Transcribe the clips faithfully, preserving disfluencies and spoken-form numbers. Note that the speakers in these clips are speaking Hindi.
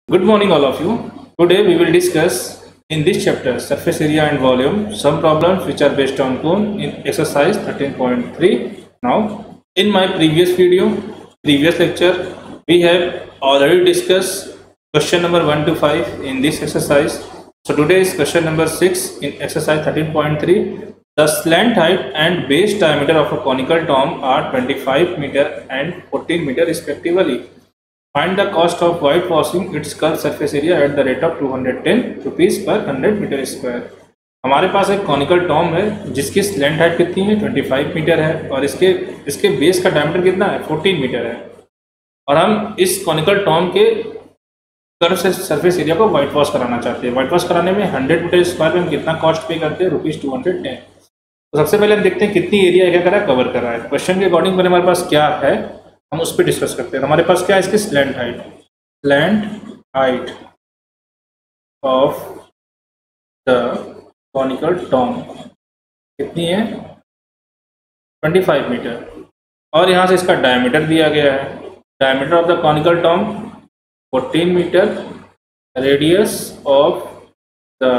Good morning, all of you. Today we will discuss in this chapter surface area and volume some problems which are based on cone in exercise thirteen point three. Now, in my previous video, previous lecture, we have already discussed question number one to five in this exercise. So today is question number six in exercise thirteen point three. The slant height and base diameter of a conical dome are twenty-five meter and fourteen meter respectively. Find the cost of whitewashing its curved surface area at the rate of two hundred ten rupees per one hundred metre square. हमारे पास एक कॉनिकल टॉम है जिसकी स्लैंट हाइट कितनी है पच्चीस मीटर है और इसके इसके बेस का डायमीटर कितना है चौदह मीटर है और हम इस कॉनिकल टॉम के कर्व सरफेस एरिया को व्हाइट वॉश कराना चाहते हैं। व्हाइट वॉश कराने में हंड्रेड मीटर स्क्वायर में हम कितना कॉस्ट पे करते हैं रुपीज़ टू हंड्रेड टेन। तो सबसे पहले हम देखते हैं कितनी एरिया क्या करा कवर कर रहा है। क्वेश्चन के अकॉर्डिंग मैंने हमारे पास क्या है हम उस पर डिस्कस करते हैं। हमारे पास क्या है इसकी slant height slant height of the conical tomb कितनी है पच्चीस मीटर और यहाँ से इसका डायमीटर दिया गया है। Diameter of the conical tomb fourteen metre, radius of the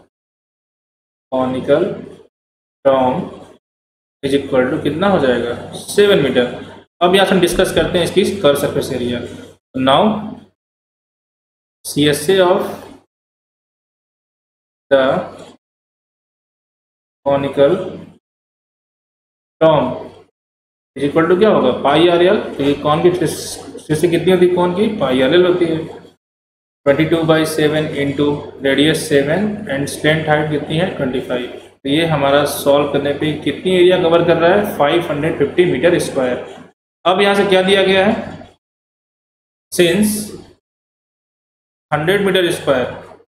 conical tomb is equal to कितना हो जाएगा सेवन मीटर। अब यहाँ से हम डिस्कस करते हैं इसकी curve surface area. Now C S A of the conical tomb is equal to क्या होगा पाई आर एल। तो ये कौन की से कितनी होती है कौन की पाई आर एल होती है twenty two by seven into radius seven and slant height कितनी है ट्वेंटी फाइव। तो ये हमारा सॉल्व करने पे कितनी एरिया कवर कर रहा है five hundred fifty metre square. अब यहाँ से क्या दिया गया है since hundred metre square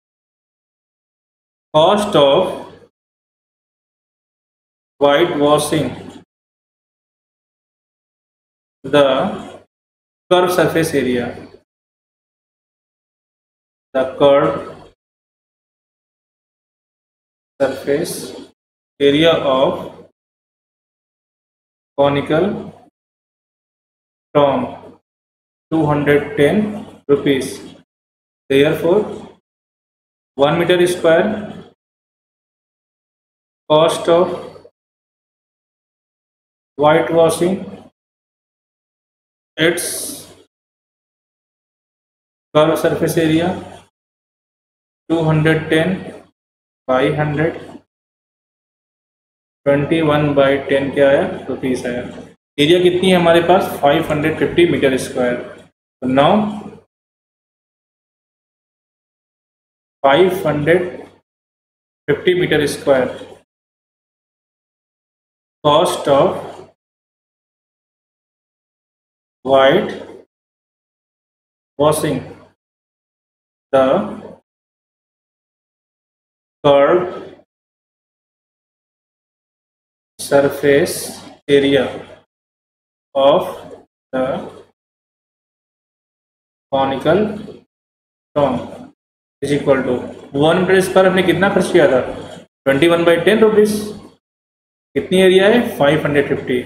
cost of white washing the curve surface area the curve surface area of conical tomb two hundred ten rupees. Therefore one meter square cost of whitewashing its curved surface area two hundred ten by one hundred twenty-one by ten क्या आया रुपीस आया। एरिया कितनी है हमारे पास five hundred fifty metre square. तो now five hundred fifty metre square cost of white washing the curve surface area of the conical tomb is equal to one metre square हमने कितना खर्च किया था twenty one by ten rupees. कितनी एरिया है फाइव हंड्रेड फिफ्टी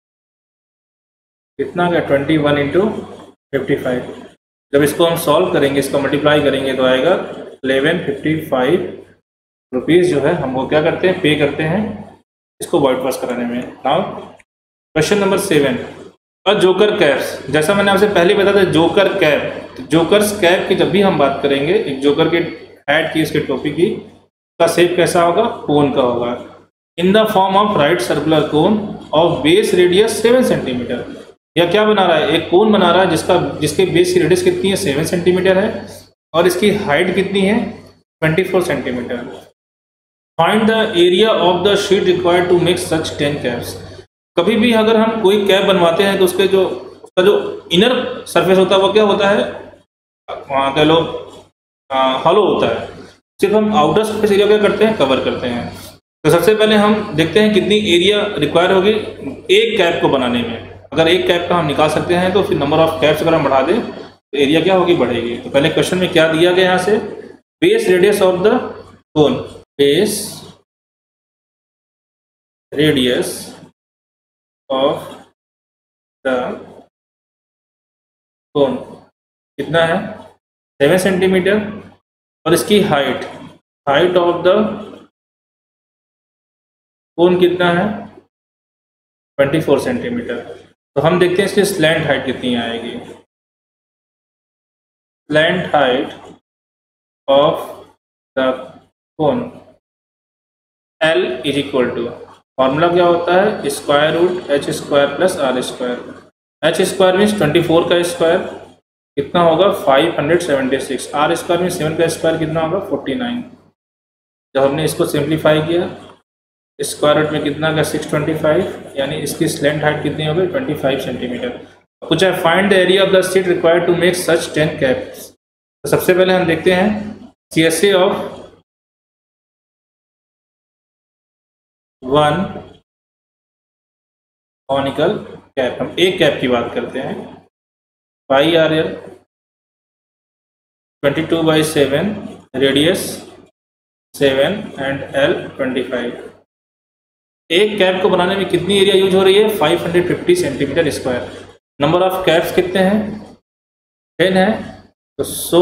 कितना गया twenty one into fifty five. जब इसको हम सॉल्व करेंगे इसको मल्टीप्लाई करेंगे तो आएगा इलेवन फिफ्टी फाइव रुपीज़ जो है हम वो क्या करते हैं पे करते हैं इसको व्हाइट वॉश कराने में। Now question number seven a joker caps. जैसा मैंने आपसे पहले बताया था जोकर कैप, तो जोकर्स कैप की जब भी हम बात करेंगे एक जोकर के हेड की इसके टोपी की का शेप कैसा होगा कोन का होगा in the form of right circular cone of base radius seven centimetre. यह क्या बना रहा है एक कोन बना रहा है जिसका जिसके बेस की रेडियस कितनी है सेवन सेंटीमीटर है और इसकी हाइट कितनी है twenty four centimetre. Find the area of the sheet required to make such ten caps. कभी भी अगर हम कोई कैप बनवाते हैं तो उसके जो उसका जो इनर सरफेस होता है वो क्या होता है वहाँ कह लो हॉलो होता है। सिर्फ हम आउटर सरफेस एरिया क्या करते हैं कवर करते हैं। तो सबसे पहले हम देखते हैं कितनी एरिया रिक्वायर होगी एक कैप को बनाने में। अगर एक कैप का हम निकाल सकते हैं तो फिर नंबर ऑफ कैप्स अगर हम बढ़ा दें तो एरिया क्या होगी बढ़ेगी। तो पहले क्वेश्चन में क्या दिया गया यहाँ से base radius of the cone base radius of the cone कितना है सेवन सेंटीमीटर और इसकी height height of the cone कितना है ट्वेंटी फोर सेंटीमीटर। तो हम देखते हैं इसकी स्लैंट हाइट कितनी आएगी। Slant height of the cone L is equal to, formula क्या होता है, square root H square plus R square. H square means twenty four का स्क्वायर कितना होगा five hundred seventy six, R square means seven का स्क्वायर कितना होगा फोर्टी नाइन। जब हमने इसको सिंप्लीफाई किया स्क्वायर रूट में कितना का सिक्स ट्वेंटी फाइव, यानी इसकी स्लैंट हाइट कितनी हो गई ट्वेंटी फाइव सेंटीमीटर। कुछ है find the area of the sheet required to make such ten caps. तो सबसे पहले हम देखते हैं C S A of one conical cap. हम एक कैप की बात करते हैं, pi R L twenty two by seven, radius seven and L twenty five. एक कैप को बनाने में कितनी एरिया यूज हो रही है five hundred fifty centimetre square. Number of caps कितने हैं टेन है, तो so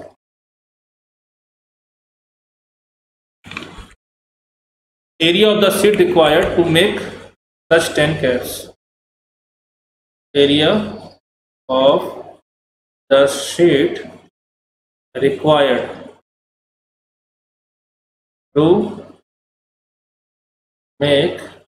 area of the sheet required to make such ten caps. Area of the sheet required to make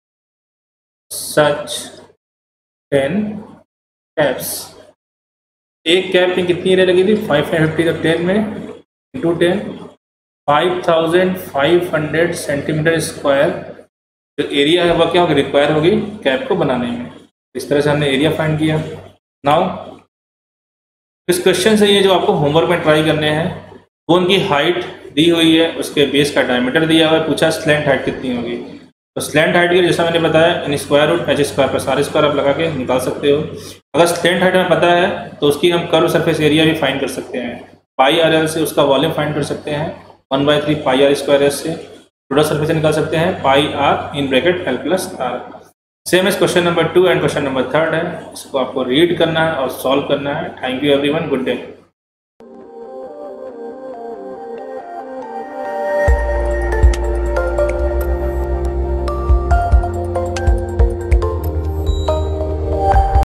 such ten caps. एक कैप में कितनी एरिया लगी थी फाइव फिफ्टी, तो टेन में into ten five thousand five hundred centimetre square. जो एरिया है वह क्या होगी रिक्वायर होगी कैप को बनाने में। इस तरह से हमने एरिया फाइंड किया। नाउ इस क्वेश्चन से ये जो आपको होमवर्क में ट्राई करने हैं, कोन की हाइट दी हुई है, उसके बेस का डायमीटर दिया हुआ है, पूछा स्लैंट हाइट कितनी होगी। तो स्लैंट हाइट के जैसा मैंने बताया in square root H square plus R square आप लगा के निकाल सकते हो। अगर स्लैंट हाइट हमें पता है तो उसकी हम कर्व सरफेस एरिया भी फाइंड कर सकते हैं। पाई आर एल से उसका वॉल्यूम फाइंड कर सकते हैं, one by three pi R square S से टोटल सरफेस निकाल सकते हैं pi R in bracket L plus R. Same as question number two and question number third है, इसको आपको रीड करना है और सॉल्व करना है। Thank you everyone, good day.